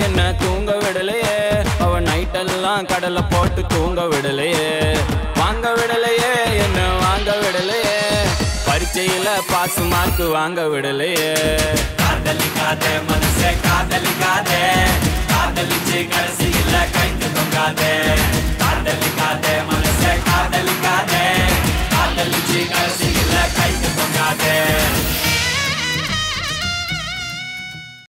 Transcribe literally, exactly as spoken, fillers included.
என்ன தூங்க விடலையே அவ நைட்டெல்லாம் கடலை போட்டு தூங்க விடலையே வாங்க விடலையே என்ன வாங்க விடலையே பரீட்சையில பாஸ் மார்க் வாங்க விடலையே காதலிக்காத